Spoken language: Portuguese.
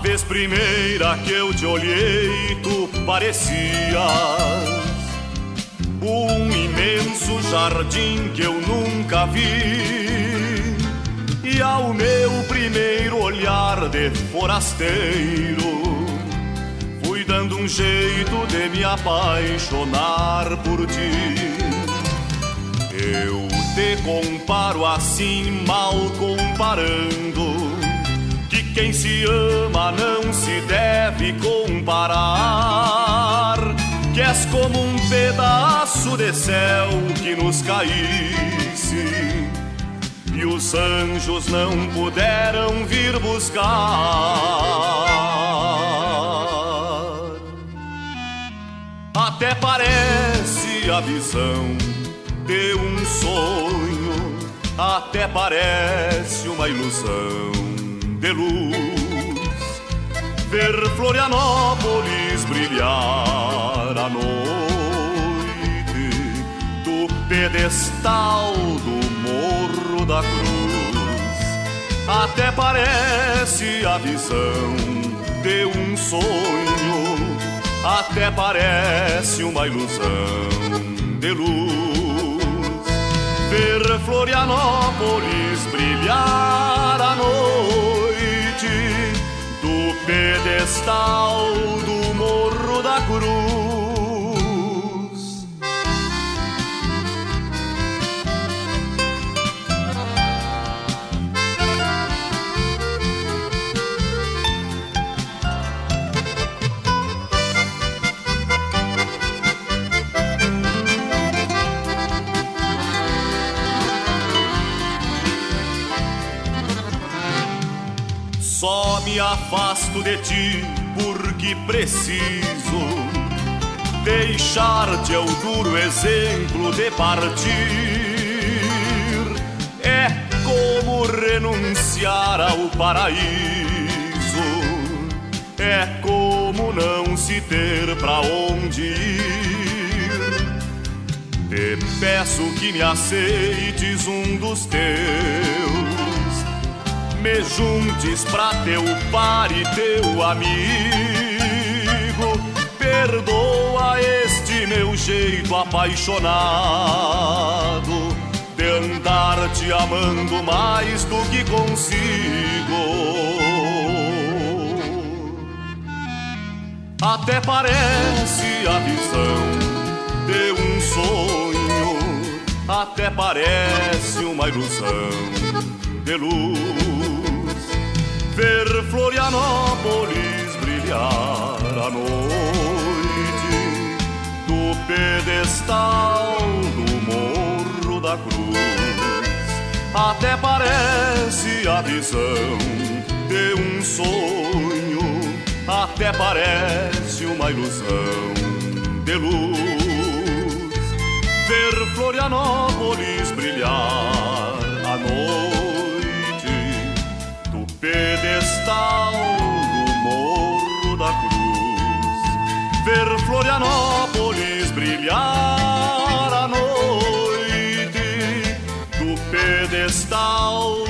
vez primeira que eu te olhei, tu parecias um imenso jardim que eu nunca vi. E ao meu primeiro olhar de forasteiro, fui dando um jeito de me apaixonar por ti. Eu te comparo assim, mal comparando, que quem se ama não se deve comparar. Que és como um pedaço de céu que nos caísse e os anjos não puderam vir buscar. Até parece a visão de um sonho, até parece uma ilusão de luz, ver Florianópolis brilhar à noite do pedestal do Morro da Cruz. Até parece a visão de um sonho, até parece uma ilusão de luz, ver Florianópolis brilhar à noite do pedestal do Morro da Cruz. Só me afasto de ti porque preciso deixar-te o duro exemplo de partir. É como renunciar ao paraíso, é como não se ter pra onde ir. Te peço que me aceites um dos teus, me juntes pra teu par e teu amigo. Perdoa este meu jeito apaixonado de andar te amando mais do que consigo. Até parece a visão de um sonho, até parece uma ilusão de luz, ver Florianópolis brilhar à noite do pedestal do Morro da Cruz. Até parece a visão de um sonho, até parece uma ilusão de luz, ver Florianópolis brilhar à noite do pedestal do Morro da Cruz, ver Florianópolis brilhar à noite do pedestal